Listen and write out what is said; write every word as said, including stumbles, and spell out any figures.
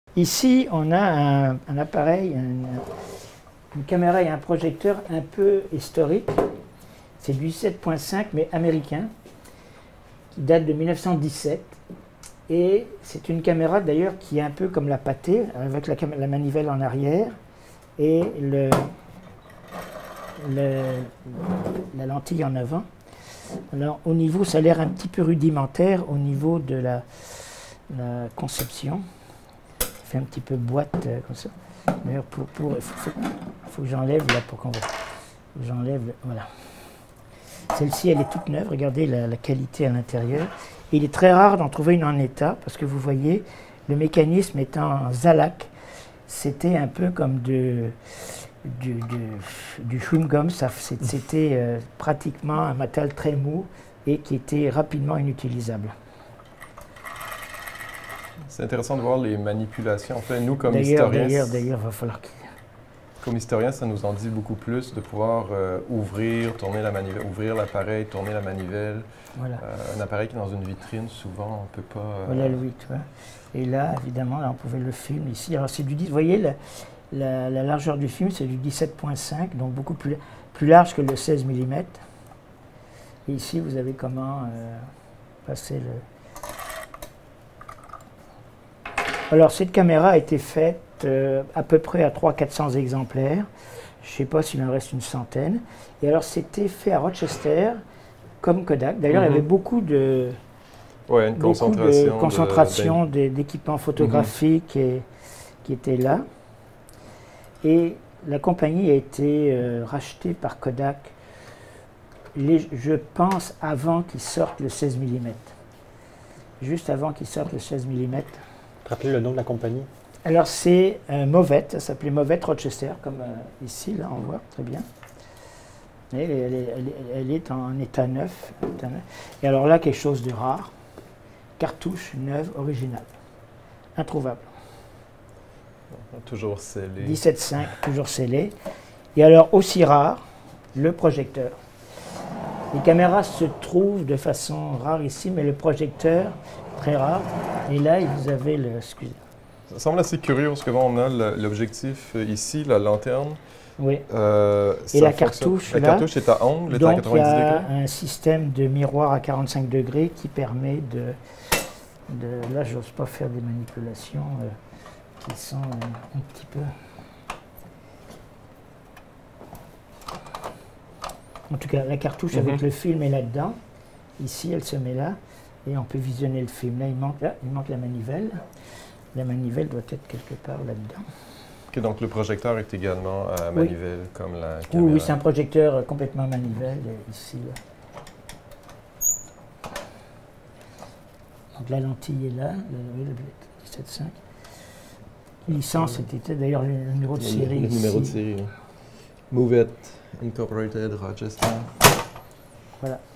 Ici, on a un, un appareil, un, une caméra et un projecteur un peu historique. C'est du dix-sept point cinq, mais américain, qui date de mille neuf cent dix-sept. Et c'est une caméra d'ailleurs qui est un peu comme la pâtée, avec la, la manivelle en arrière et le, le, la lentille en avant. Alors au niveau, ça a l'air un petit peu rudimentaire au niveau de la, la conception. Ça fait un petit peu boîte euh, comme ça. D'ailleurs, pour, pour, il faut, faut, faut que j'enlève là pour qu'on voit. J'enlève, voilà. Celle-ci, elle est toute neuve. Regardez la, la qualité à l'intérieur. Il est très rare d'en trouver une en état parce que vous voyez, le mécanisme étant en Zalac, c'était un peu comme de, du, du, du chewing-gum. C'était euh, pratiquement un matériel très mou et qui était rapidement inutilisable. C'est intéressant de voir les manipulations. En fait, nous, comme D'ailleurs, historiens, d'ailleurs, d'ailleurs, il va falloir qu'il... Comme historien, ça nous en dit beaucoup plus de pouvoir euh, ouvrir, tourner la manivelle, ouvrir l'appareil, tourner la manivelle. Voilà. Euh, un appareil qui est dans une vitrine, souvent, on ne peut pas... Euh... Voilà le huit. Ouais. Et là, évidemment, là, on pouvait le film ici. Alors, c'est du dix. Vous voyez, la, la, la largeur du film, c'est du dix-sept point cinq, donc beaucoup plus, plus large que le seize millimètres. Et ici, vous avez comment euh, passer le... Alors, cette caméra a été faite euh, à peu près à trois cents à quatre cents exemplaires. Je ne sais pas s'il en reste une centaine. Et alors, c'était fait à Rochester, comme Kodak. D'ailleurs, mm-hmm. il y avait beaucoup de... Ouais, une beaucoup concentration, de concentration de, d'équipements photographiques mm-hmm. et, qui étaient là. Et la compagnie a été euh, rachetée par Kodak, les, je pense, avant qu'ils sortent le seize millimètres. Juste avant qu'ils sortent le seize millimètres. Rappelez le nom de la compagnie. Alors c'est euh, Movette, ça s'appelait Movette Rochester, comme euh, ici, là on voit très bien. Et elle, elle, elle, elle est en état neuf, état neuf. Et alors là, quelque chose de rare, cartouche neuve, originale, introuvable. Toujours scellé. dix-sept cinq, toujours scellé. Et alors aussi rare, le projecteur. Les caméras se trouvent de façon rare ici, mais le projecteur, très rare. Et là, vous avez le... Excusez. Ça semble assez curieux parce que bon, on a l'objectif ici, la lanterne. Oui. Euh, et la cartouche, la là, cartouche est à angle, est à quatre-vingt-dix degrés. Donc il y a un système de miroir à quarante-cinq degrés qui permet de... de là, j'ose pas faire des manipulations euh, qui sont euh, un petit peu... En tout cas, la cartouche mm-hmm. avec le film est là-dedans. Ici, elle se met là. Et on peut visionner le film. Là, il manque, là, il manque la manivelle. La manivelle doit être quelque part là-dedans. Okay, donc le projecteur est également à manivelle, oui. comme la caméra. Oui, oui c'est un projecteur complètement manivelle, ici. Là. Donc la lentille est là, le, le dix-sept cinq. Licence, c'était d'ailleurs le numéro de série. Le, le ici. numéro de série. Oui. Movette Incorporated, Rochester. Voilà.